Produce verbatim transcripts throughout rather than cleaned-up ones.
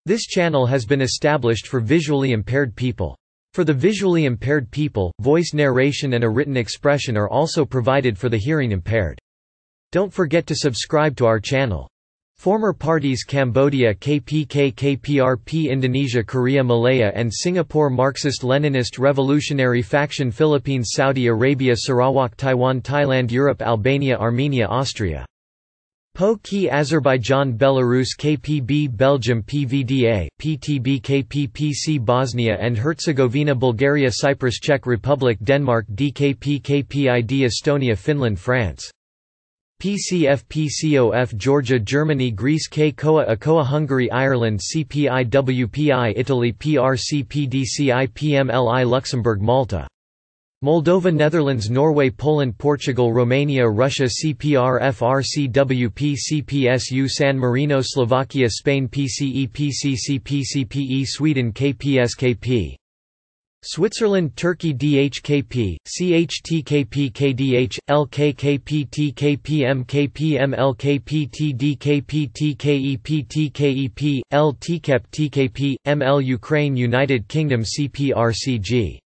This channel has been established for visually impaired people. For the visually impaired people, voice narration and a written expression are also provided for the hearing impaired. Don't forget to subscribe to our channel. Former parties Cambodia K P K K P R P Indonesia Korea Malaya and Singapore Marxist-Leninist Revolutionary Faction Philippines Saudi Arabia Sarawak Taiwan Thailand Europe Albania Armenia Austria Po Ki Azerbaijan Belarus K P B Belgium P V D A, P T B K P P C Bosnia and Herzegovina Bulgaria Cyprus Czech Republic Denmark D K P K P I D Estonia Finland France P C F P C O F Georgia Germany Greece K C O A A C O A Hungary Ireland C P I W P I Italy P R C P D C I P M L I Luxembourg Malta Moldova Netherlands Norway Poland Portugal Romania Russia C P R F R C W P C P S U San Marino Slovakia Spain P C E P C C P C P E Sweden K P S K P Switzerland Turkey D H K P, C H T K P K D H, L K K P T K P M K P M L K P T D K P T K E P T K E P, L T K E P T K P, M L Ukraine United Kingdom C P R C G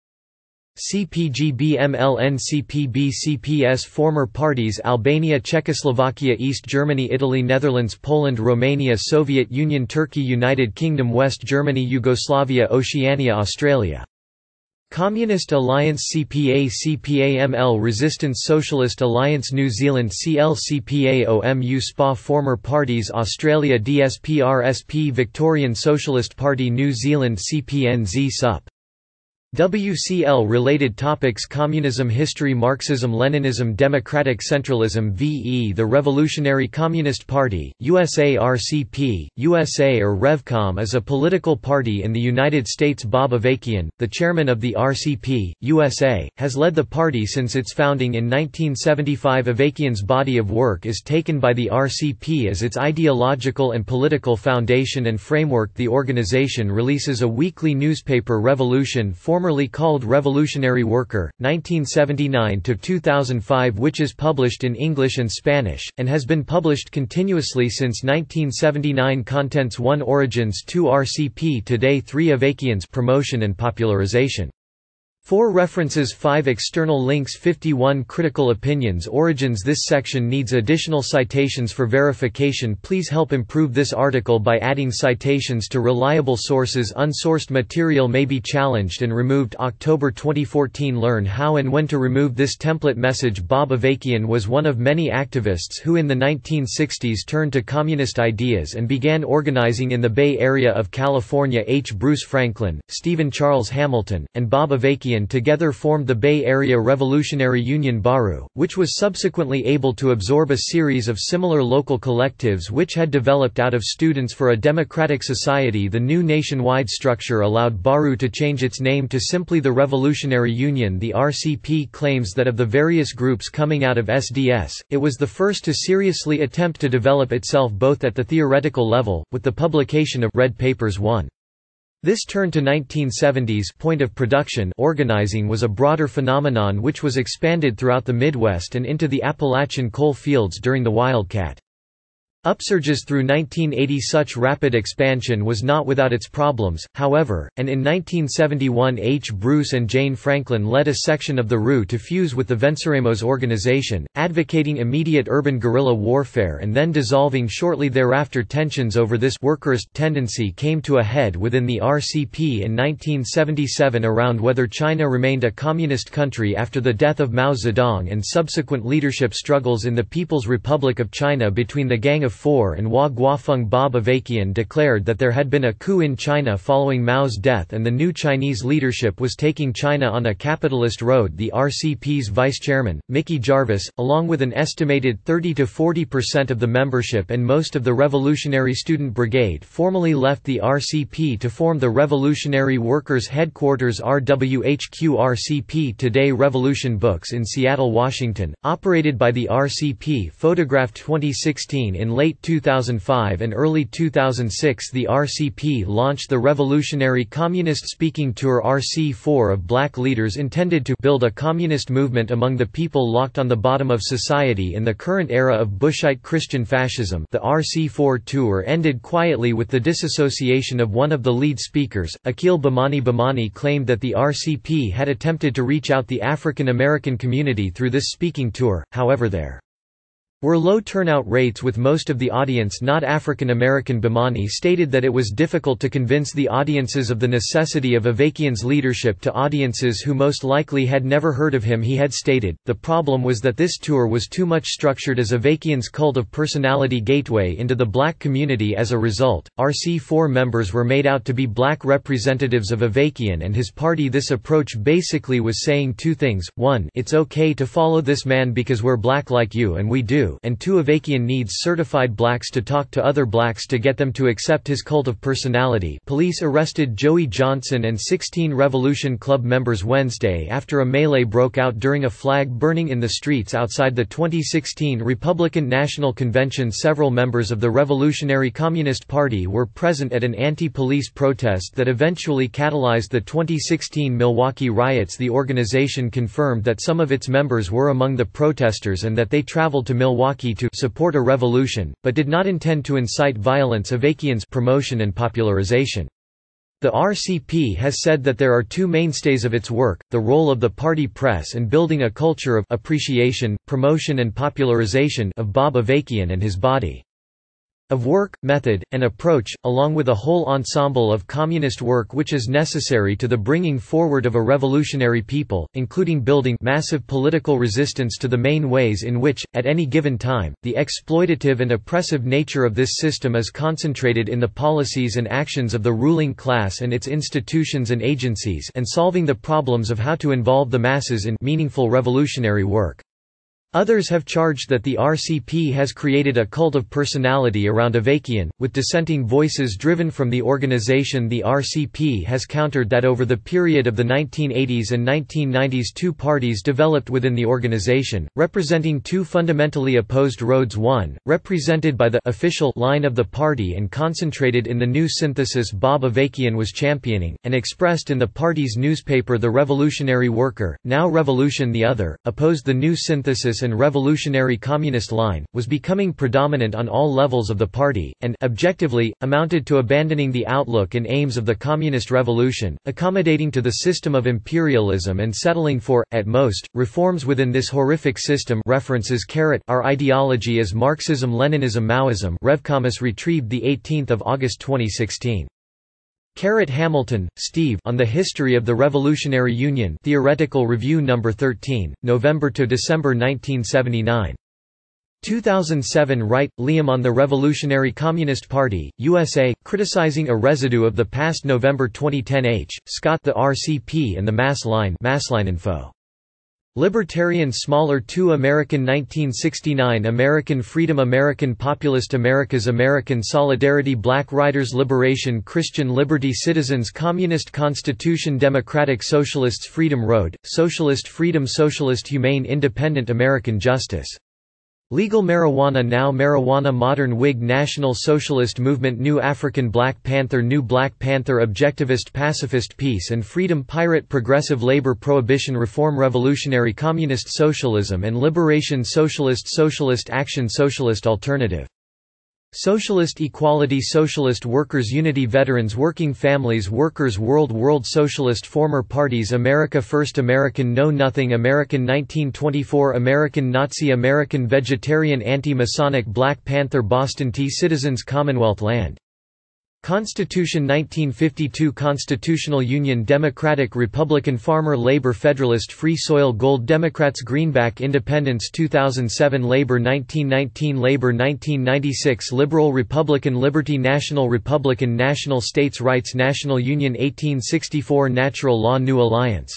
C P G B M L N C P B C P S Former parties Albania Czechoslovakia East Germany Italy Netherlands Poland Romania Soviet Union Turkey United Kingdom West Germany Yugoslavia Oceania Australia Communist Alliance C P A C P A M L Resistance Socialist Alliance New Zealand C L C P A O M U S P A Former parties Australia D S P R S P Victorian Socialist Party New Zealand C P N Z S U P W C L Related topics Communism History Marxism-Leninism Democratic Centralism V E The Revolutionary Communist Party, U S A R C P, U S A or RevCom is a political party in the United States. Bob Avakian, the chairman of the R C P, U S A, has led the party since its founding in nineteen seventy-five. Avakian's body of work is taken by the R C P as its ideological and political foundation and framework. The organization releases a weekly newspaper Revolution formerly called Revolutionary Worker, nineteen seventy-nine to two thousand five, which is published in English and Spanish, and has been published continuously since nineteen seventy-nine. Contents one Origins two R C P Today three Avakian's Promotion and Popularization four References five External links fifty-one Critical opinions Origins. This section needs additional citations for verification. Please help improve this article by adding citations to reliable sources. Unsourced material may be challenged and removed. October twenty fourteen Learn how and when to remove this template message. Bob Avakian was one of many activists who in the nineteen sixties turned to communist ideas and began organizing in the Bay Area of California. H. Bruce Franklin, Stephen Charles Hamilton, and Bob Avakian together formed the Bay Area Revolutionary Union B A R U, which was subsequently able to absorb a series of similar local collectives which had developed out of Students for a Democratic Society. The new nationwide structure allowed B A R U to change its name to simply the Revolutionary Union. The R C P claims that of the various groups coming out of S D S, it was the first to seriously attempt to develop itself both at the theoretical level, with the publication of Red Papers one. This turn to nineteen seventies point of production organizing was a broader phenomenon which was expanded throughout the Midwest and into the Appalachian coal fields during the Wildcat upsurges through nineteen eighty. Such rapid expansion was not without its problems, however, and in nineteen seventy-one H. Bruce and Jane Franklin led a section of the R U to fuse with the Venceremos organization, advocating immediate urban guerrilla warfare and then dissolving shortly thereafter. Tensions over this workerist tendency came to a head within the R C P in nineteen seventy-seven around whether China remained a communist country after the death of Mao Zedong and subsequent leadership struggles in the People's Republic of China between the Gang of Four and Hua Guofeng. Bob Avakian declared that there had been a coup in China following Mao's death and the new Chinese leadership was taking China on a capitalist road. The R C P's vice-chairman, Mickey Jarvis, along with an estimated thirty to forty percent of the membership and most of the Revolutionary Student Brigade, formally left the R C P to form the Revolutionary Workers' Headquarters R W H Q. R C P Today Revolution Books in Seattle, Washington, operated by the R C P, photographed twenty sixteen in late two thousand five and early two thousand six, the R C P launched the Revolutionary Communist Speaking Tour R C four of black leaders intended to build a communist movement among the people locked on the bottom of society in the current era of Bushite Christian fascism. The R C four tour ended quietly with the disassociation of one of the lead speakers. Akhil Bhimani Bhimani claimed that the R C P had attempted to reach out the African American community through this speaking tour, however there were low turnout rates with most of the audience not African American. Bhimani stated that it was difficult to convince the audiences of the necessity of Avakian's leadership to audiences who most likely had never heard of him. He had stated, the problem was that this tour was too much structured as Avakian's cult of personality gateway into the black community. As a result, R C four members were made out to be black representatives of Avakian and his party. This approach basically was saying two things: one, it's okay to follow this man because we're black like you and we do, and two, Avakian needs certified blacks to talk to other blacks to get them to accept his cult of personality. Police arrested Joey Johnson and sixteen Revolution Club members Wednesday after a melee broke out during a flag burning in the streets outside the twenty sixteen Republican National Convention. Several members of the Revolutionary Communist Party were present at an anti-police protest that eventually catalyzed the twenty sixteen Milwaukee riots. The organization confirmed that some of its members were among the protesters and that they traveled to Milwaukee to support a revolution, but did not intend to incite violence. Avakian's promotion and popularization. The R C P has said that there are two mainstays of its work: the role of the party press and building a culture of appreciation, promotion and popularization of Bob Avakian and his body of work, method, and approach, along with a whole ensemble of communist work which is necessary to the bringing forward of a revolutionary people, including building massive political resistance to the main ways in which, at any given time, the exploitative and oppressive nature of this system is concentrated in the policies and actions of the ruling class and its institutions and agencies, and solving the problems of how to involve the masses in meaningful revolutionary work. Others have charged that the R C P has created a cult of personality around Avakian, with dissenting voices driven from the organization. The R C P has countered that over the period of the nineteen eighties and nineteen nineties two parties developed within the organization, representing two fundamentally opposed roads: one, represented by the official line of the party and concentrated in the new synthesis Bob Avakian was championing, and expressed in the party's newspaper The Revolutionary Worker, now Revolution. The other, opposed the new synthesis and revolutionary communist line, was becoming predominant on all levels of the party, and, objectively, amounted to abandoning the outlook and aims of the communist revolution, accommodating to the system of imperialism and settling for, at most, reforms within this horrific system. References Carat, Our Ideology is Marxism-Leninism Maoism, Revcomus retrieved eighteenth of August twenty sixteen. Carat Hamilton, Steve, On the History of the Revolutionary Union, Theoretical Review number thirteen, November to December nineteen seventy-nine. two thousand seven. Wright, Liam, On the Revolutionary Communist Party, U S A, Criticizing a Residue of the Past. November twenty ten. H. Scott, The R C P and the Mass Line, Massline Info. Libertarian Smaller two American nineteen sixty-nine American Freedom American Populist America's American Solidarity Black Riders Liberation Christian Liberty Citizens Communist Constitution Democratic Socialists Freedom Road, Socialist Freedom Socialist Humane Independent American Justice. Legal Marijuana Now Marijuana Modern Whig National Socialist Movement New African Black Panther New Black Panther Objectivist Pacifist Peace and Freedom Pirate Progressive Labor Prohibition Reform Revolutionary Communist Socialism and Liberation Socialist Socialist Action Socialist Alternative Socialist Equality Socialist Workers Unity Veterans Working Families Workers World World Socialist Former Parties America First American Know Nothing American nineteen twenty-four American Nazi American Vegetarian Anti-Masonic Black Panther Boston Tea Citizens Commonwealth Land Constitution nineteen fifty-two Constitutional Union Democratic Republican Farmer Labor Federalist Free Soil Gold Democrats Greenback Independence two thousand seven Labor nineteen nineteen Labor nineteen ninety-six Liberal Republican Liberty National Republican National States Rights National Union eighteen sixty-four Natural Law New Alliance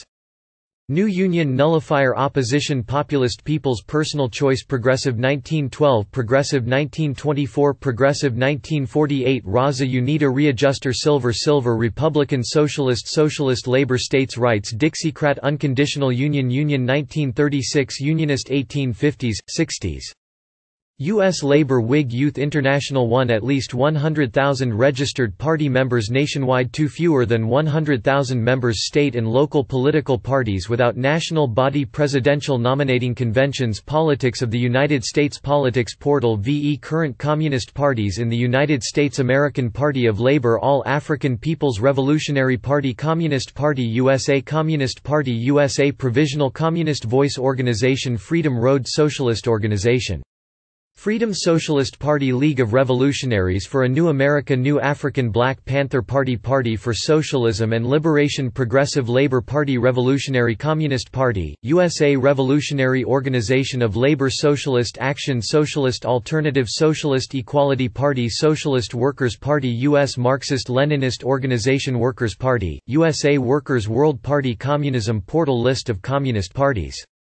New Union Nullifier Opposition Populist People's Personal Choice Progressive nineteen twelve Progressive nineteen twenty-four Progressive nineteen forty-eight Raza Unida Readjuster Silver Silver Republican Socialist Socialist Labor States Rights Dixiecrat Unconditional Union Union nineteen thirty-six Unionist eighteen fifties, sixties U S Labor Whig Youth International won at least one hundred thousand registered party members nationwide, two fewer than one hundred thousand members. State and local political parties without national body. Presidential nominating conventions. Politics of the United States. Politics portal vs Current Communist parties in the United States. American Party of Labor, All African People's Revolutionary Party, Communist Party U S A, Communist Party U S A, Provisional Communist Voice Organization, Freedom Road Socialist Organization, Freedom Socialist Party, League of Revolutionaries for a New America, New African, Black Panther Party, Party for Socialism and Liberation, Progressive Labor Party, Revolutionary Communist Party, U S A, Revolutionary Organization of Labor, Socialist Action, Socialist Alternative, Socialist Equality Party, Socialist Workers' Party, U S Marxist-Leninist Organization, Workers' Party, U S A Workers' World Party. Communism portal, list of communist parties.